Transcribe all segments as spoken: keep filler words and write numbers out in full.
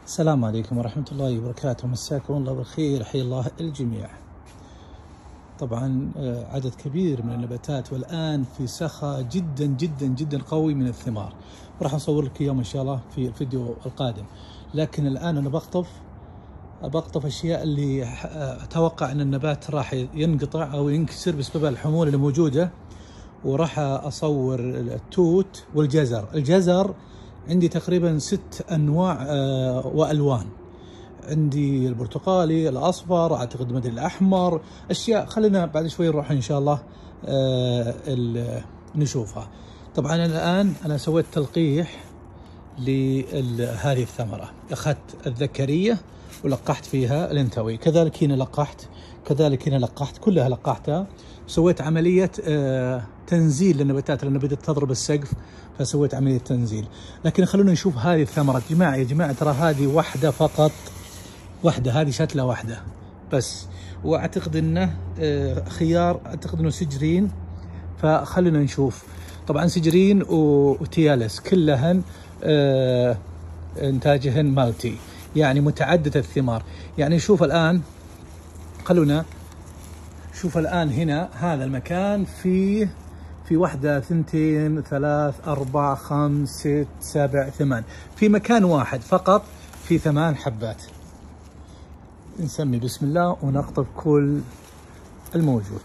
السلام عليكم ورحمة الله وبركاته. مساكم الله بالخير، حيا الله الجميع. طبعا عدد كبير من النباتات والآن في سخاء جدا جدا جدا قوي من الثمار، راح أصور لك إياهم إن شاء الله في الفيديو القادم. لكن الآن أنا بقطف بقطف أشياء اللي أتوقع أن النبات راح ينقطع أو ينكسر بسبب الحمول اللي موجودة، وراح أصور التوت والجزر. الجزر عندي تقريبا ست أنواع وألوان، عندي البرتقالي، الأصفر، أعتقد مدري الأحمر، أشياء خلينا بعد شوي نروح إن شاء الله نشوفها. طبعا الآن أنا سويت تلقيح لهذه الثمرة، أخذت الذكرية ولقحت فيها الانثوي، كذلك هنا لقحت، كذلك هنا لقحت، كلها لقحتها. سويت عملية تنزيل للنباتات لأنها بدأت تضرب السقف، فسويت عملية تنزيل. لكن خلونا نشوف هذه الثمرة. جماعة يا جماعة ترى هذه واحدة فقط، واحدة، هذه شتلة واحدة بس، وأعتقد أنه خيار، أعتقد أنه سجرين، فخلونا نشوف. طبعا سجرين وتيالس كلهن إنتاجهن مالتي، يعني متعددة الثمار. يعني شوف الآن، خلونا شوف الآن هنا هذا المكان فيه في واحدة، ثنتين، ثلاث، أربع، خمس، ست، سبع، ثمان، في مكان واحد فقط في ثمان حبات. نسمي بسم الله ونقطف كل الموجود.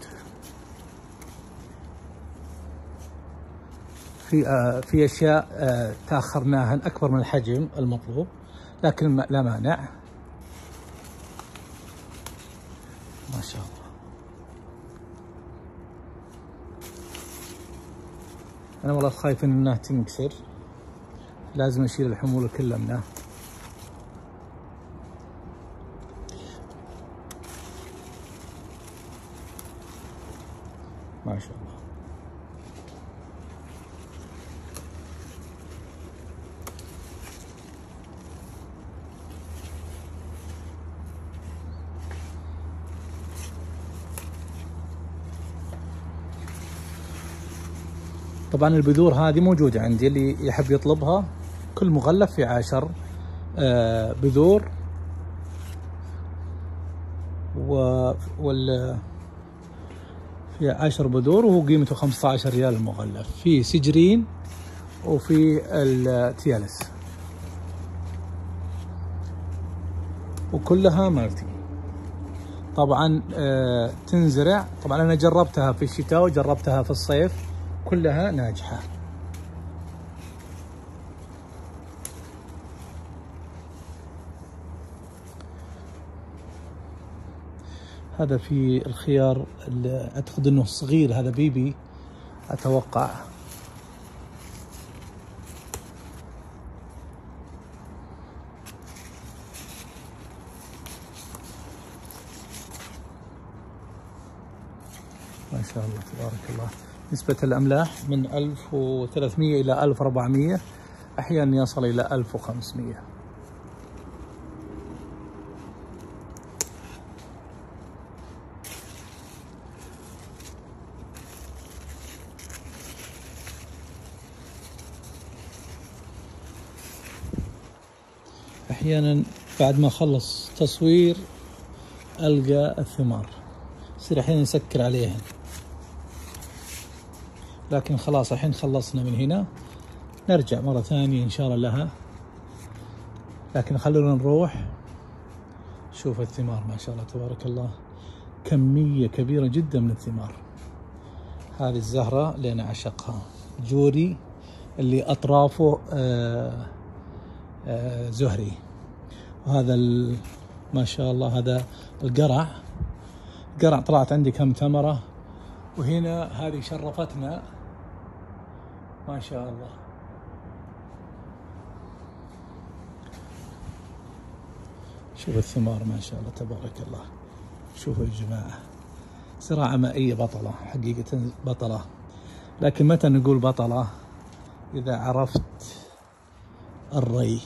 في آه في أشياء آه تأخرناها أكبر من الحجم المطلوب، لكن لا مانع. ما شاء الله. أنا والله خايف إنها تنكسر، لازم أشيل الحمول كلها منها. ما شاء الله. طبعا البذور هذه موجودة عندي، اللي يحب يطلبها كل مغلف في عشر آه بذور، و وال في عشر بذور، وهو قيمته خمسة عشر ريال المغلف. في سجرين وفي التيالس، وكلها مالتي. طبعا آه تنزرع. طبعا أنا جربتها في الشتاء وجربتها في الصيف، كلها ناجحة. هذا في الخيار اللي أعتقد أنه صغير، هذا بيبي أتوقع. ما شاء الله تبارك الله. نسبة الأملاح من ألف وثلاثمئة إلى ألف وأربعمئة، أحيانا يصل إلى ألف وخمسمئة. أحيانا بعد ما أخلص تصوير ألقى الثمار، يصير أحيانا يسكر عليهن. لكن خلاص الحين خلصنا من هنا، نرجع مرة ثانية إن شاء الله لها. لكن خلونا نروح شوف الثمار. ما شاء الله تبارك الله، كمية كبيرة جدا من الثمار. هذه الزهرة اللي أنا أعشقها، جوري، اللي أطرافه آآ آآ زهري. وهذا ما شاء الله هذا القرع، قرع طلعت عندي كم ثمرة. وهنا هذه شرفتنا ما شاء الله. شوف الثمار ما شاء الله تبارك الله. شوفوا يا جماعة، زراعة مائية بطلة، حقيقة بطلة. لكن متى نقول بطلة؟ إذا عرفت الري.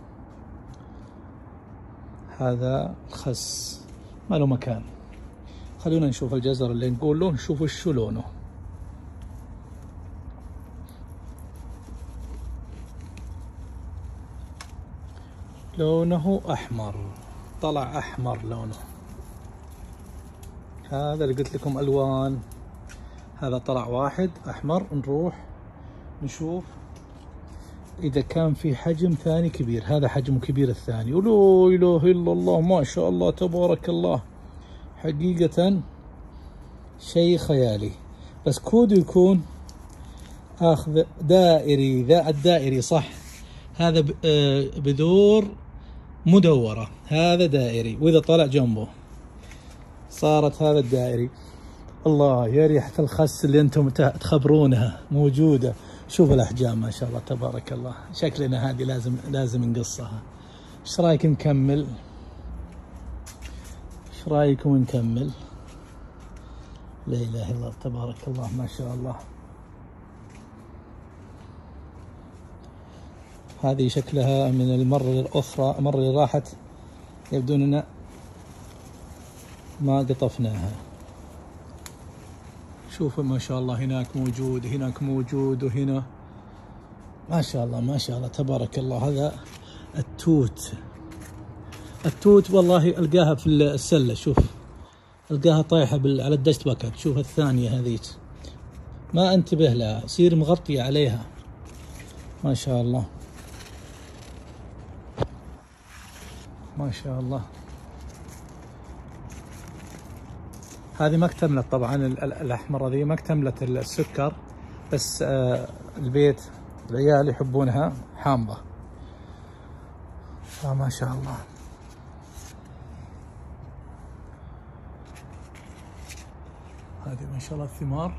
هذا الخس ما له مكان، خلونا نشوف الجزر اللي نقول له، نشوف شو لونه. لونه أحمر، طلع أحمر لونه. هذا اللي قلت لكم ألوان، هذا طلع واحد أحمر. نروح نشوف إذا كان في حجم ثاني كبير. هذا حجمه كبير الثاني، ولا إله إلا الله، ما شاء الله تبارك الله، حقيقة شيء خيالي. بس كوده يكون آخذ دائري، ذا الدائري صح، هذا بذور مدورة، هذا دائري، وإذا طلع جنبه صارت هذا الدائري. الله، يا ريحة الخس اللي أنتم تخبرونها موجودة. شوف الأحجام ما شاء الله تبارك الله. شكلنا هذه لازم لازم نقصها. إيش رأيك نكمل؟ إيش رأيكم نكمل؟ لا إله إلا الله تبارك الله ما شاء الله. هذه شكلها من المرة الأخرى، المرة اللي راحت يبدو أننا ما قطفناها. شوفوا ما شاء الله، هناك موجود، هناك موجود، وهنا ما شاء الله ما شاء الله تبارك الله. هذا التوت، التوت والله ألقاها في السلة. شوف ألقاها طايحة على الدشت باكت. شوف الثانية هذيك ما انتبه لها، صير مغطية عليها ما شاء الله ما شاء الله. هذه ما اكتملت طبعا، الأحمر هذه ما اكتملت السكر، بس البيت العيال يحبونها حامضة. فما شاء الله. هذه ما شاء الله الثمار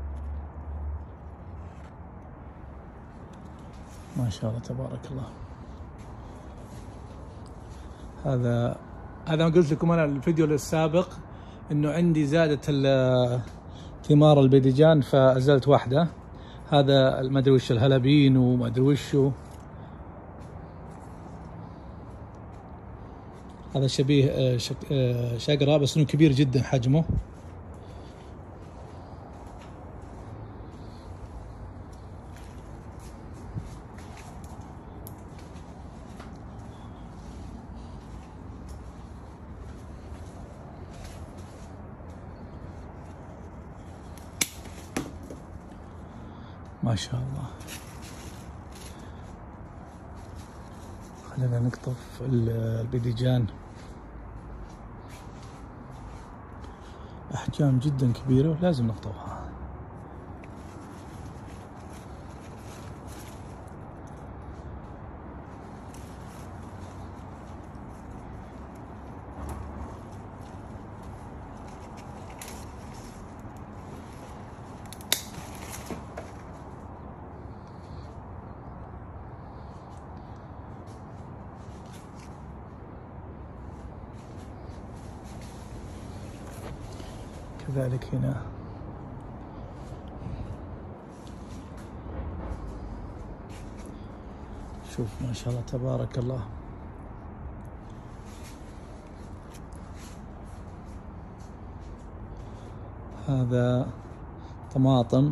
ما شاء الله تبارك الله. هذا هذا ما قلت لكم انا الفيديو السابق انه عندي زادت ثمار الباذنجان فازلت واحده. هذا ما ادري وش الهلبين وما ادري وشو. هذا شبيه شقره بس انه كبير جدا حجمه. ما شاء الله. خلينا نقطف الباذنجان، أحجام جدا كبيرة لازم نقطفها. كذلك هنا شوف ما شاء الله تبارك الله. هذا طماطم،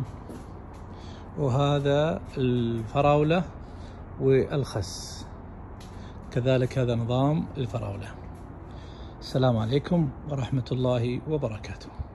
وهذا الفراولة والخس، كذلك هذا نظام الفراولة. السلام عليكم ورحمة الله وبركاته.